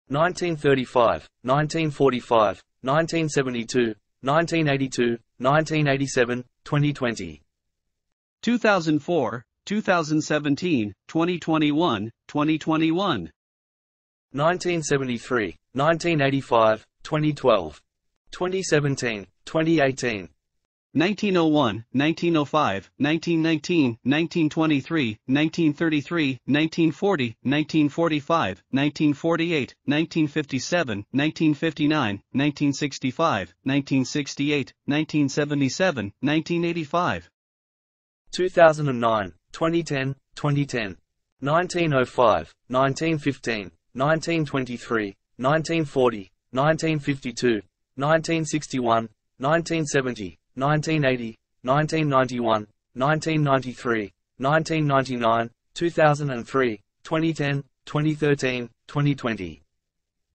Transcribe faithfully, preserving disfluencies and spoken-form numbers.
nineteen thirty-five, nineteen forty-five, nineteen seventy-two, nineteen eighty-two, nineteen eighty-seven, twenty twenty. two thousand four, two thousand seventeen, twenty twenty-one, twenty twenty-one. nineteen seventy-three, nineteen eighty-five, twenty twelve. twenty seventeen, twenty eighteen. nineteen oh one, nineteen oh five, nineteen nineteen, nineteen twenty-three, nineteen thirty-three, nineteen forty, nineteen forty-five, nineteen forty-eight, nineteen fifty-seven, nineteen fifty-nine, nineteen sixty-five, nineteen sixty-eight, nineteen seventy-seven, nineteen eighty-five. two thousand nine, twenty ten, twenty ten. nineteen oh five, nineteen fifteen, nineteen twenty-three, nineteen forty, nineteen fifty-two, nineteen sixty-one, nineteen seventy, nineteen eighty, nineteen ninety-one, nineteen ninety-three, nineteen ninety-nine, two thousand three, twenty ten, twenty thirteen, twenty twenty.